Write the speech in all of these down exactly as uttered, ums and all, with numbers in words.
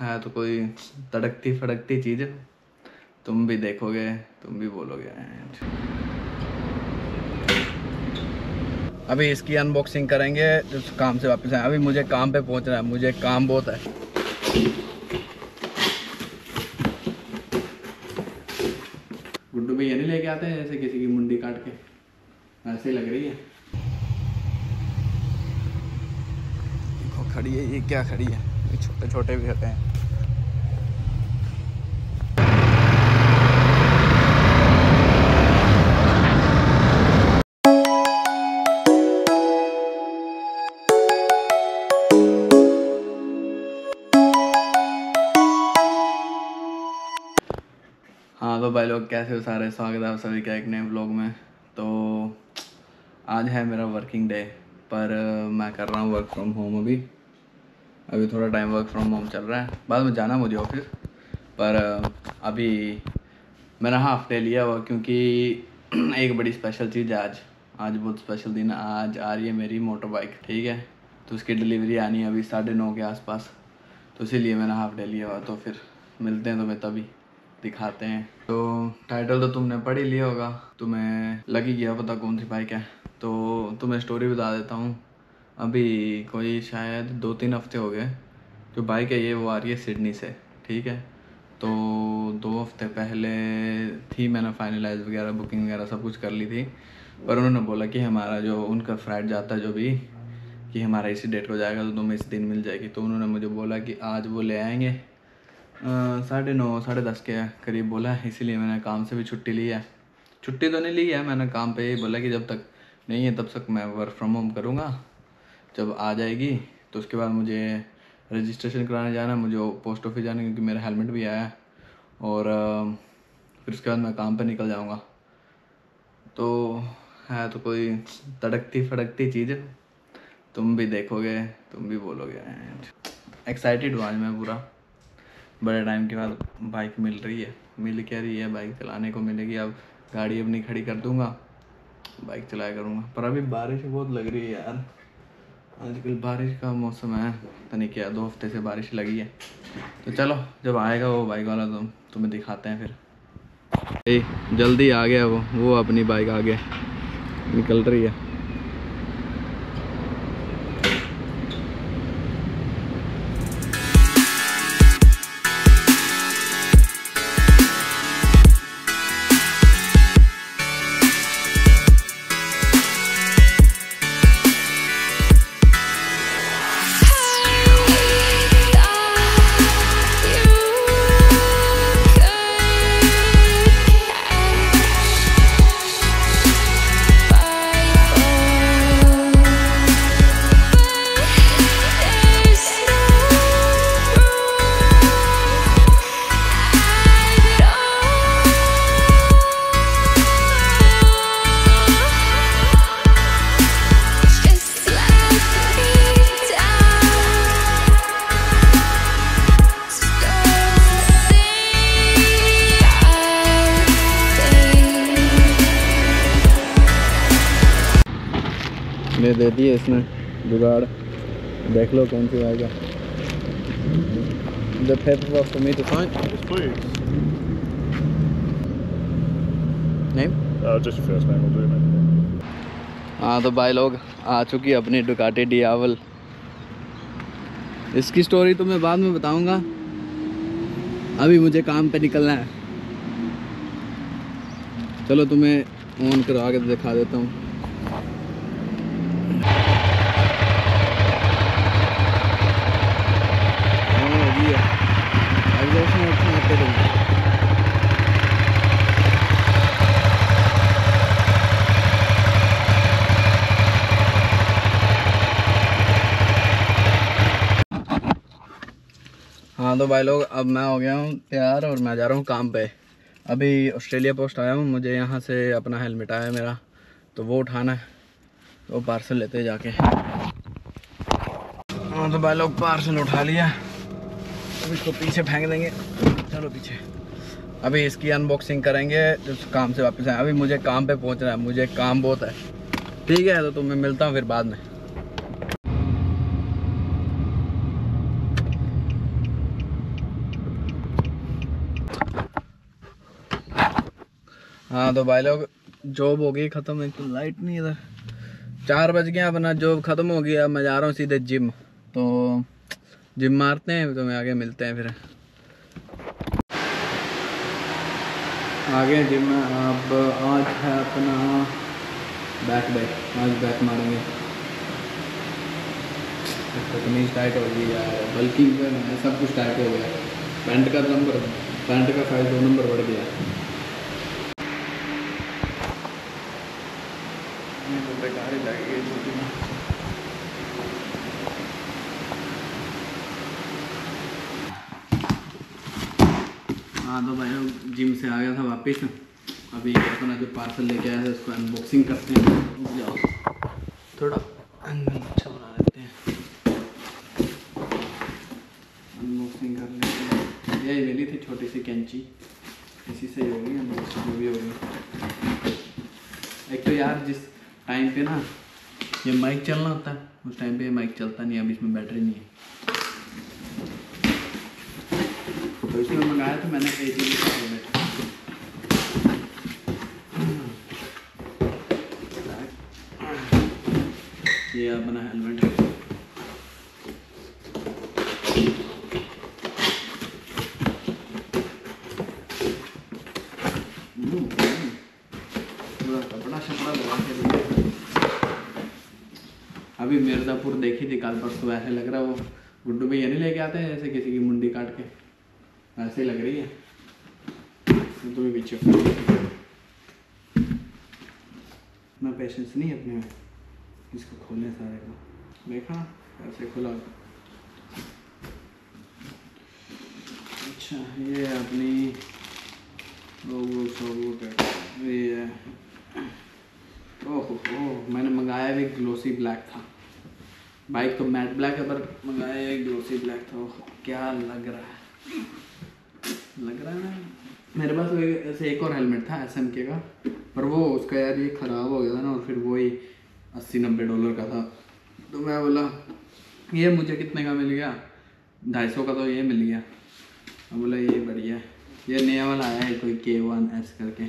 है तो कोई तड़कती फड़कती चीज़, तुम भी देखोगे तुम भी बोलोगे। अभी इसकी अनबॉक्सिंग करेंगे जो काम से वापस आए। अभी मुझे काम पे पहुंचना है, मुझे काम बहुत है। गुड्डू भैया नहीं लेके आते हैं जैसे किसी की मुंडी काट के, ऐसे ही लग रही है। देखो खड़ी है, ये क्या खड़ी है, ये छोटे छोटे भी होते हैं। हाँ तो भाई लोग कैसे हो सारे, स्वागत है आप सभी का एक नए व्लॉग में। तो आज है मेरा वर्किंग डे, पर मैं कर रहा हूँ वर्क फ्रॉम होम। अभी अभी थोड़ा टाइम वर्क फ्रॉम होम चल रहा है, बाद में जाना मुझे ऑफिस, पर अभी मैंने हाफ डे लिया हुआ क्योंकि एक बड़ी स्पेशल चीज़ है आज। आज बहुत स्पेशल दिन है, आज आ रही है मेरी मोटर बाइक, ठीक है। तो उसकी डिलीवरी आनी है अभी साढ़े नौ के आसपास, तो इसीलिए मैंने हाफ डे लिया हुआ। तो फिर मिलते हैं तुम्हें तभी, दिखाते हैं। तो टाइटल तो तुमने पढ़ ही लिया होगा, तुम्हें लग ही गया पता कौन सी बाइक है। तो तुम्हें स्टोरी बता देता हूँ। अभी कोई शायद दो तीन हफ्ते हो गए, जो बाइक है ये वो आ रही है सिडनी से, ठीक है। तो दो हफ्ते पहले थी, मैंने फाइनलाइज वगैरह बुकिंग वगैरह सब कुछ कर ली थी, पर उन्होंने बोला कि हमारा जो उनका फ्लाइट जाता है जो भी, कि हमारा इसी डेट को जाएगा तो तुम्हें इस दिन मिल जाएगी। तो उन्होंने मुझे बोला कि आज वो ले आएंगे साढ़े नौ साढ़े दस के करीब बोला है। इसीलिए मैंने काम से भी छुट्टी ली है। छुट्टी तो नहीं ली है मैंने, काम पे ही बोला कि जब तक नहीं है तब तक मैं वर्क फ्रॉम होम करूँगा। जब आ जाएगी तो उसके बाद मुझे रजिस्ट्रेशन कराने जाना है, मुझे पोस्ट ऑफिस जाना है क्योंकि मेरा हेलमेट भी आया है, और फिर उसके बाद मैं काम पे निकल जाऊँगा। तो है तो कोई तड़कती फड़कती चीज़, तुम भी देखोगे तुम भी बोलोगे। एक्साइटेड हूँ आज मैं पूरा, बड़े टाइम के बाद बाइक मिल रही है, मिल क्या रही है, बाइक चलाने को मिलेगी। अब गाड़ी अपनी खड़ी कर दूंगा, बाइक चलाया करूँगा। पर अभी बारिश बहुत लग रही है यार, आजकल बारिश का मौसम है, पता नहीं क्या दो हफ्ते से बारिश लगी है। तो चलो जब आएगा वो बाइक वाला तो तुम्हें दिखाते हैं फिर। ए, जल्दी आ गया वो वो अपनी बाइक आगे निकल रही है। ने दे दिए इसने जुगाड़, देख लो कौन सी आएगा। The paperwork for me to sign? Yes, please. Name? Uh, just your first name will do, mate. हाँ तो भाई लोग आ चुकी है अपनी डुकाटी डियावल। इसकी स्टोरी तो मैं बाद में बताऊंगा, अभी मुझे काम पे निकलना है। चलो तुम्हें ऑन करा के दिखा देता हूँ। हाँ तो भाई लोग अब मैं हो गया हूँ तैयार और मैं जा रहा हूँ काम पे। अभी ऑस्ट्रेलिया पोस्ट आया हूँ, मुझे यहाँ से अपना हेलमेट आया मेरा, तो वो उठाना है, तो पार्सल लेते हैं जाके। हाँ तो भाई लोग पार्सल उठा लिया, अब इसको पीछे फेंक देंगे। चलो पीछे, अभी इसकी अनबॉक्सिंग करेंगे जब काम से वापस आए। अभी मुझे काम पे पहुँचना है, मुझे काम बहुत है, ठीक है। तो तुम्हें मिलता हूँ फिर बाद में। हाँ तो भाई लोग जॉब हो गई ख़त्म, एक तो लाइट नहीं इधर, चार बज गया, अपना जॉब ख़त्म हो गया। मैं जा रहा हूँ सीधे जिम, तो जिम मारते हैं तो मैं आगे मिलते हैं फिर। आगे जिम में अब आज है अपना बैक डे, आज बैक मारेंगे। कमीज टाइट हो गई यार, बल्कि सब कुछ टाइट हो गया। पैंट का नंबर पैंट का साइज दो नंबर बढ़ गया। बेकार ही लगेगी छोटी में। हाँ तो भाई जिम से आ गया था वापस। अभी अपना जो पार्सल लेके आया था उसको अनबॉक्सिंग करते हैं। जाओ थोड़ा एंगल अच्छा बना लेते हैं, अनबॉक्सिंग कर लेते हैं। यही मिली थी छोटी सी कैंची, इसी से ही होगी अनबॉक्सिंग भी होगी। एक तो यार जिस टाइम पे ना ये माइक चलना होता है उस टाइम पे ये माइक चलता नहीं, अब इसमें बैटरी नहीं है। तो इसमें मंगाया था मैंने एक ही हेलमेट। ये अपना हेलमेट है। पूरा कपड़ा शपड़ा लगा के दिया। अभी मिर्ज़ापुर देखी थी कल परसों, ऐसे लग रहा है वो गुड्डू भैया नहीं लेके आते हैं जैसे किसी की मुंडी काट के, ऐसे ही लग रही है। तो भी पीछे ना पेशेंस नहीं अपने में, इसको खोलने सारे को देखा ऐसे खुला। अच्छा ये अपनी लोगो शोगो ये, ओह ओह मैंने मंगाया भी ग्लोसी ब्लैक था। बाइक तो मैट ब्लैक है पर मंगाया एक ग्लोसी ब्लैक था। ओह क्या लग रहा है, लग रहा है ना। मेरे पास ऐसे एक और हेलमेट था एस एम के का, पर वो उसका यार ये ख़राब हो गया था ना, और फिर वो ही अस्सी नब्बे डॉलर का था। तो मैं बोला ये मुझे कितने का मिल गया, ढाई सौ का तो ये मिल गया। मैं बोला ये बढ़िया है। ये नया वाला आया है कोई के वन एस करके।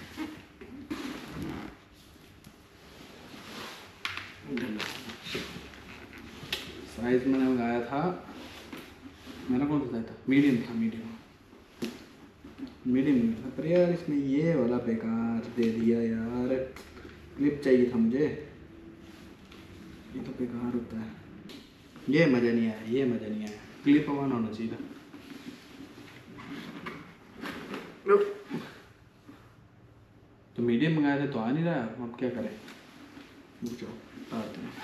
साइज मैंने मंगाया था, मेरा कौन सा साइज था, मीडियम था, मीडियम मीडियम था। पर यार इसमें ये वाला बेकार दे दिया यार, क्लिप चाहिए था मुझे, ये तो बेकार होता है। ये मज़ा नहीं आया, ये मज़ा नहीं आया, क्लिप ऑन होना चाहिए था। तो मीडियम मंगाया था तो आ नहीं रहा, अब क्या करें, रुको आते हैं।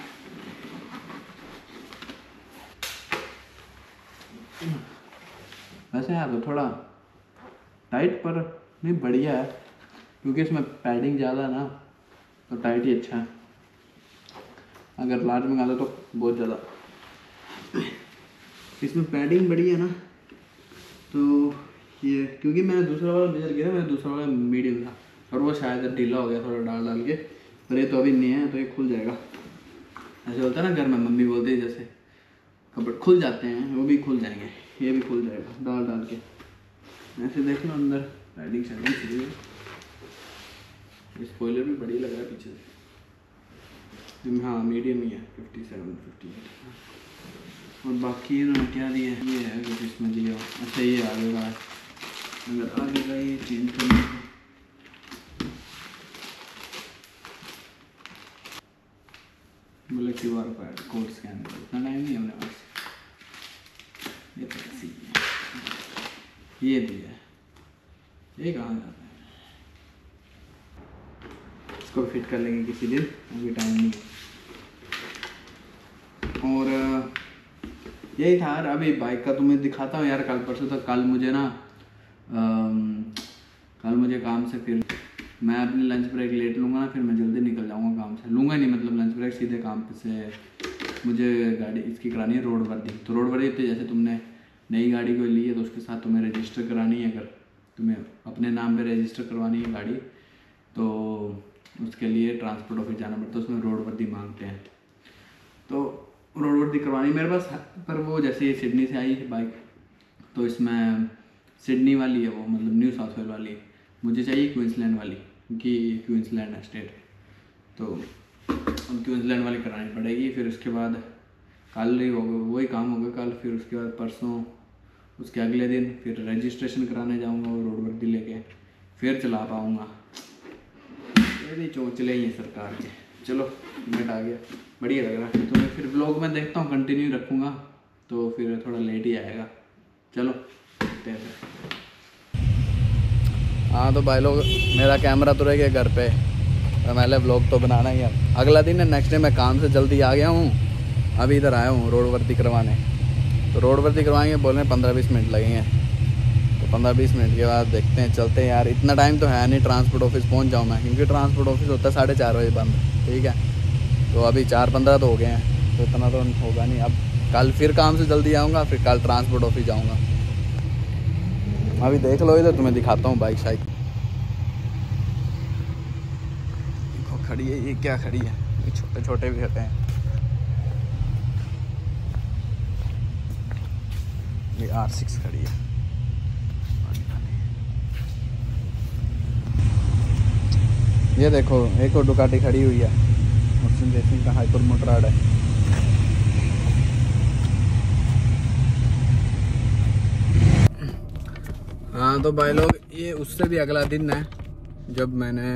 वैसे यार तो थोड़ा टाइट पर नहीं बढ़िया है, क्योंकि इसमें पैडिंग ज़्यादा है ना, तो टाइट ही अच्छा है। अगर लार्ज मंगा लो तो बहुत ज़्यादा, इसमें पैडिंग बढ़िया है ना। तो ये क्योंकि मैंने दूसरा वाला मेजर किया था, मैंने दूसरा वाला मीडियम था और वो शायद ढीला हो गया थोड़ा डाल डाल के, पर ये तो अभी नहीं है तो ये खुल जाएगा। ऐसे होता है ना घर में, मम्मी बोलती है जैसे कपड़े खुल जाते हैं, वो भी खुल जाएंगे, ये भी खुल जाएगा डाल डाल के। ऐसे देख लो अंदर पैडिंग शैडिंग सही है, स्पॉइलर भी बढ़िया लग रहा है पीछे से। हाँ मीडियम ही है, फिफ्टी सेवन फिफ्टी एट। और बाकी इन्होंने क्या दिया है, ये है कुछ इसमें दिया। अच्छा ये आगे का, अगर आगे का ये चेंज करना है बोले क्यू आर कोड स्कैन करो, इतना टाइम नहीं है अपने पास। ये तो ऐसी है, ये दिया है, ये कहाँ जाता है, इसको फिट कर लेंगे किसी दिन, अभी टाइम नहीं है। और यही था यार। अभी बाइक का तुम्हें दिखाता हूँ यार, कल परसों तक। कल मुझे ना कल मुझे काम से, फिर मैं अपनी लंच ब्रेक लेट लूँगा ना, फिर मैं जल्दी निकल जाऊँगा काम से। लूँगा नहीं मतलब लंच ब्रेक, सीधे काम से मुझे गाड़ी इसकी करानी है रोड वर्दी। तो रोड वर्दी तो जैसे तुमने नई गाड़ी को ली है तो उसके साथ तुम्हें रजिस्टर करानी है। अगर तुम्हें अपने नाम पे रजिस्टर करवानी है गाड़ी तो उसके लिए ट्रांसपोर्ट ऑफिस जाना पड़ता है, उसमें रोड वर्दी मांगते हैं। तो रोड वर्दी करवानी मेरे पास, पर वो जैसे ये सिडनी से आई है बाइक, तो इसमें सिडनी वाली है वो, मतलब न्यू साउथ वेल वाली, मुझे चाहिए क्वींसलैंड वाली, क्योंकि क्वींसलैंड है स्टेट, तो अब क्वींसलैंड वाली करानी पड़ेगी। फिर उसके बाद कल ही होगा, वही काम होगा कल। फिर उसके बाद परसों, उसके अगले दिन फिर रजिस्ट्रेशन कराने जाऊंगा और रोड वर्दी लेके फिर चला पाऊँगा। ये चौंचले ही हैं सरकार के। चलो मिनट आ गया, बढ़िया लग रहा है। तो मैं फिर ब्लॉग में देखता हूँ, कंटिन्यू रखूँगा, तो फिर थोड़ा लेट ही आएगा। चलो देखते हैं। हाँ तो भाई लोग, मेरा कैमरा तो रह गया घर पे, तो मैंने व्लॉग तो बनाना ही है। अगला दिन है, नेक्स्ट डे मैं काम से जल्दी आ गया हूँ, अभी इधर आया हूँ रोड वर्दी करवाने। तो रोड वर्दी करवाएंगे, बोल रहे हैं पंद्रह बीस मिनट लगेंगे। तो पंद्रह बीस मिनट के बाद देखते हैं, चलते हैं यार। इतना टाइम तो है नहीं ट्रांसपोर्ट ऑफिस पहुँच जाऊँ मैं, क्योंकि ट्रांसपोर्ट ऑफिस होता है साढ़े चार बजे बंद, ठीक है। तो अभी चार पंद्रह तो हो गए हैं, तो इतना तो होगा नहीं। अब कल फिर काम से जल्दी आऊँगा, फिर कल ट्रांसपोर्ट ऑफिस जाऊँगा। अभी देख लो इधर, तुम्हें दिखाता हूँ बाइक शाइक। देखो खड़ी है, ये क्या खड़ी है, ये छोटे छोटे भी रहते हैं। ये आर सिक्स खड़ी है। ये देखो एक और डुकाटी खड़ी हुई है, मुस्लिम रेसिंग का हाइपर मोटराड है। हाँ तो भाई लोग, ये उससे भी अगला दिन है जब मैंने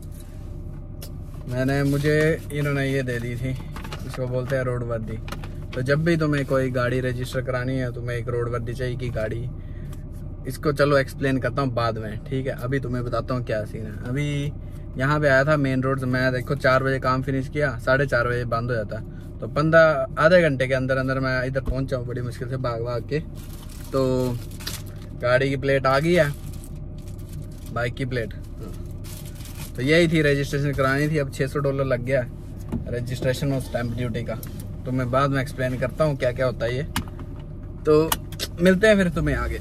मैंने मुझे इन्होंने ये दे दी थी, इसको बोलते हैं रोड वर्दी। तो जब भी तुम्हें कोई गाड़ी रजिस्टर करानी है, तुम्हें एक रोड वर्दी चाहिए की गाड़ी। इसको चलो एक्सप्लेन करता हूँ बाद में, ठीक है। अभी तुम्हें बताता हूँ क्या सीन है। अभी यहाँ पे आया था मेन रोड से मैं, देखो चार बजे काम फिनिश किया, साढ़े चार बजे बंद हो जाता। तो पंद्रह आधे घंटे के अंदर अंदर मैं इधर पहुँचा हूँ, बड़ी मुश्किल से भाग भाग के। तो गाड़ी की प्लेट आ गई है, बाइक की प्लेट। तो यही थी, रजिस्ट्रेशन करानी थी। अब छः सौ डॉलर लग गया रजिस्ट्रेशन और स्टैंप ड्यूटी का। तो मैं बाद में एक्सप्लेन करता हूँ क्या क्या होता है ये। तो मिलते हैं फिर तुम्हें आगे।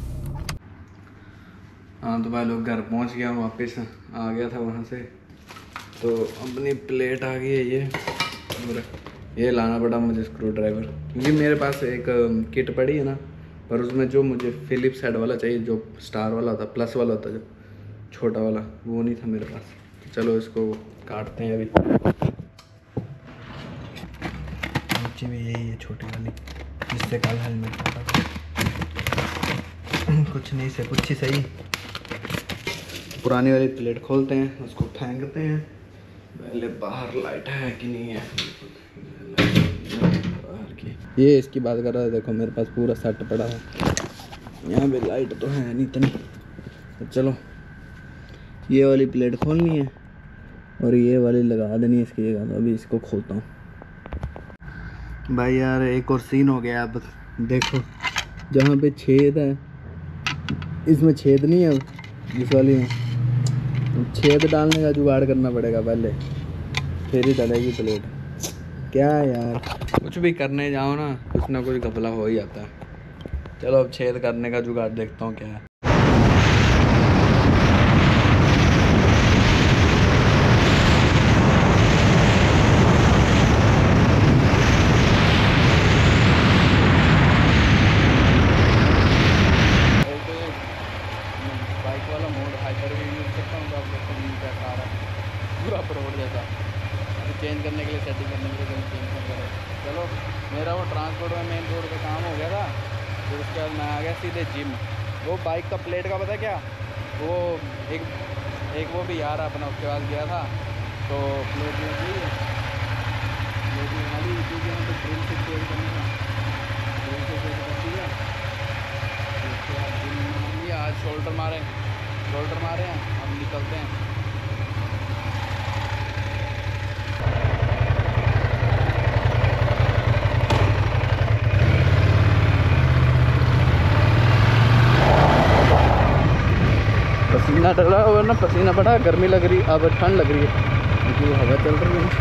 हाँ तो भाई लोग, घर पहुँच गया हूँ, वापस आ गया था वहाँ से। तो अपनी प्लेट आ गई है ये, और ये लाना पड़ा मुझे स्क्रू ड्राइवर, क्योंकि मेरे पास एक किट पड़ी है ना, पर उसमें जो मुझे फिलिप्स हेड वाला चाहिए, जो स्टार वाला था, प्लस वाला होता जो छोटा वाला, वो नहीं था मेरे पास। तो चलो इसको काटते हैं अभी। नीचे भी यही है छोटी वाली, जिससे कल हेलमेट था। कुछ नहीं से कुछ ही सही। पुरानी वाली प्लेट खोलते हैं, उसको फेंकते हैं। पहले बाहर लाइट है कि नहीं है, बाहर की। ये इसकी बात कर रहा है, देखो मेरे पास पूरा सेट पड़ा है। यहाँ पे लाइट तो है नहीं इतनी। तो चलो ये वाली प्लेट खोलनी है और ये वाली लगा देनी है इसकी जगह। तो अभी इसको खोलता हूँ भाई। यार एक और सीन हो गया। अब देखो जहाँ पे छेद है, इसमें छेद नहीं है, इस वाली में छेद डालने का जुगाड़ करना पड़ेगा पहले, फिर ही डलेगी प्लेट। क्या यार, कुछ भी करने जाओ ना, कुछ ना कुछ घपला हो ही जाता है। चलो अब छेद करने का जुगाड़ देखता हूँ क्या है। बाइक वाला मोड हाइपर भी यूज करता हूँ, तो आप देखो नीचे आ रहा है पूरा प्रोड जैसा। अभी चेंज करने के लिए, सेटिंग करने के लिए कहीं चेंज नहीं करो। चलो मेरा वो ट्रांसपोर्ट में मेन रोड का काम हो गया था। फिर उसके बाद मैं आ गया सीधे जिम। वो बाइक का प्लेट का पता क्या, वो एक एक वो भी यार अपना उसके पास गया था, तो प्लेट ली प्लेट वाली क्योंकि हमें तो ड्रिल से चेंज करनी था, ड्रिल से चेंज कर दिया। उसके बाद जिम मान लिया, आज शोल्डर मारे शोल्डर मारे हैं, अब निकलते हैं। पसीना डला हुआ ना, पसीना बड़ा, गर्मी लग रही, अब ठंड लग रही है क्योंकि हवा चल रही है।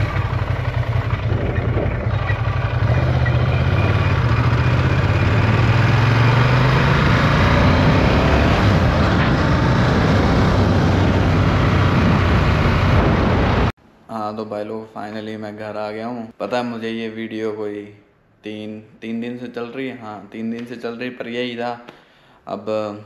हाँ तो भाई लोग, फाइनली मैं घर आ गया हूँ। पता है मुझे ये वीडियो कोई तीन तीन दिन से चल रही है, हाँ तीन दिन से चल रही, पर यही था। अब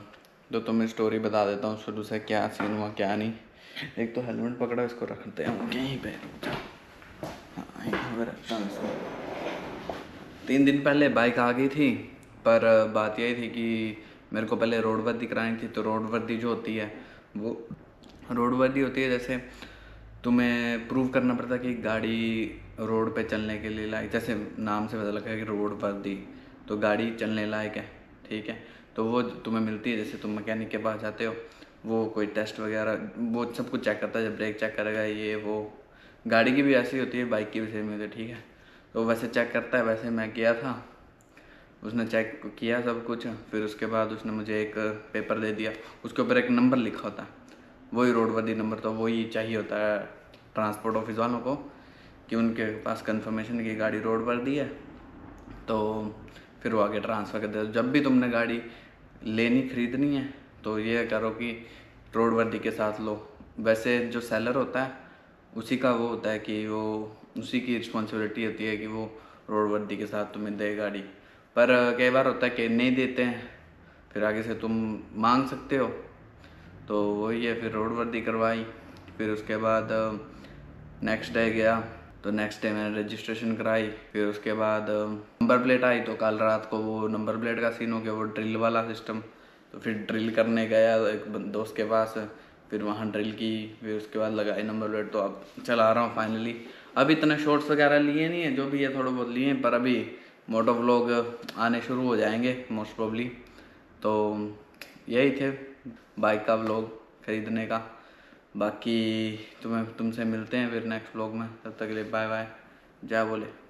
तो तुम्हें स्टोरी बता देता हूँ शुरू से क्या सीन हुआ क्या नहीं। एक तो हेलमेट पकड़ा, इसको रखते हैं यहीं पे, रुक जा। हाँ यहीं पे रखता हूँ इसको। तीन दिन पहले बाइक आ गई थी, पर बात यही थी कि मेरे को पहले रोड वर्दी करानी थी। तो रोड वर्दी जो होती है वो रोड वर्दी होती है, जैसे तुम्हें प्रूव करना पड़ता है कि गाड़ी रोड पे चलने के लिए लायक, जैसे नाम से पता लगा है कि रोड वर्दी, तो गाड़ी चलने लायक है, ठीक है। तो वो तुम्हें मिलती है, जैसे तुम मैकेनिक के पास जाते हो, वो कोई टेस्ट वगैरह वो सब कुछ चेक करता है, जब ब्रेक चेक करेगा ये वो। गाड़ी की भी ऐसी होती है, बाइक की भी सेम होती है, ठीक है। तो वैसे चेक करता है, वैसे मैं किया था, उसने चेक किया सब कुछ। फिर उसके बाद उसने मुझे एक पेपर दे दिया, उसके ऊपर एक नंबर लिखा होता है, वही रोड वर्दी नंबर। तो वही चाहिए होता है ट्रांसपोर्ट ऑफिस वालों को, कि उनके पास कंफर्मेशन की गाड़ी रोड वर्दी है, तो फिर वो आगे ट्रांसफ़र कर देते। जब भी तुमने गाड़ी लेनी खरीदनी है तो ये करो कि रोड वर्दी के साथ लो। वैसे जो सेलर होता है उसी का वो होता है कि वो उसी की रिस्पॉन्सिबिलिटी होती है कि वो रोड वर्दी के साथ तुम्हें दे गाड़ी। पर कई बार होता है कि नहीं देते हैं, फिर आगे से तुम मांग सकते हो। तो वही है, फिर रोड वर्दी करवाई। फिर उसके बाद नेक्स्ट डे गया, तो नेक्स्ट डे मैंने रजिस्ट्रेशन कराई। फिर उसके बाद नंबर प्लेट आई, तो कल रात को वो नंबर प्लेट का सीन हो गया, वो ड्रिल वाला सिस्टम। तो फिर ड्रिल करने गया एक दोस्त के पास, फिर वहाँ ड्रिल की, फिर उसके बाद लगाई नंबर प्लेट। तो अब चला रहा हूँ फाइनली। अब इतने शॉर्ट्स वगैरह लिए नहीं है, जो भी है थोड़े बहुत लिए हैं, पर अभी मोटो व्लॉग आने शुरू हो जाएंगे मोस्ट प्रोबली। तो यही थे बाइक का व्लॉग खरीदने का। बाकी तुम्हें तुमसे मिलते हैं फिर नेक्स्ट व्लॉग में, तब तक के लिए बाय बाय, जय बोले।